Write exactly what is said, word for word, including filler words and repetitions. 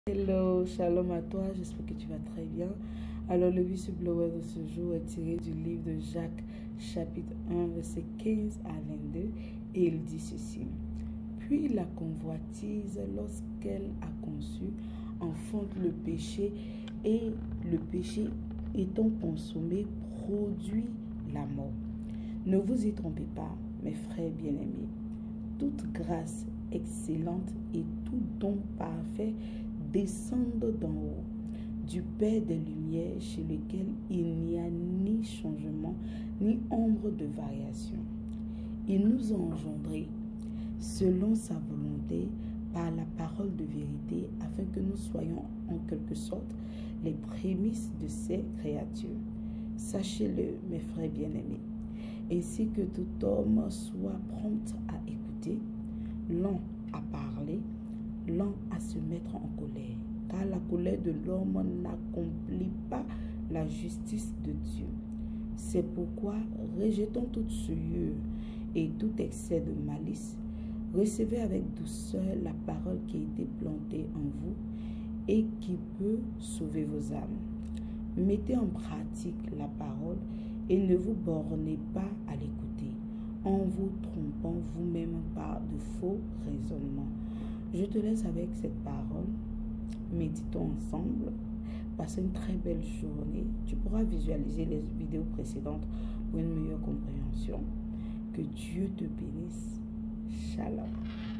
Hello, shalom à toi, j'espère que tu vas très bien. Alors le whistleblower de ce jour est tiré du livre de Jacques, chapitre un, verset quinze à vingt-deux, et il dit ceci. Puis la convoitise, lorsqu'elle a conçu, enfante le péché, et le péché étant consommé, produit la mort. Ne vous y trompez pas, mes frères bien-aimés. Toute grâce excellente et tout don parfait descendent d'en haut, du Père des Lumières, chez lequel il n'y a ni changement, ni ombre de variation. Il nous a engendrés selon sa volonté par la parole de vérité, afin que nous soyons en quelque sorte les prémices de ses créatures. Sachez-le, mes frères bien-aimés, ainsi que tout homme soit prompt à écouter, lent à parler, lent à se mettre en colère, car la colère de l'homme n'accomplit pas la justice de Dieu. C'est pourquoi, rejetons toute souillure et tout excès de malice, recevez avec douceur la parole qui a été plantée en vous et qui peut sauver vos âmes. Mettez en pratique la parole et ne vous bornez pas à l'écouter, en vous trompant vous-même par de faux raisonnements. Je te laisse avec cette parole. Méditons ensemble. Passez une très belle journée. Tu pourras visualiser les vidéos précédentes pour une meilleure compréhension. Que Dieu te bénisse. Shalom.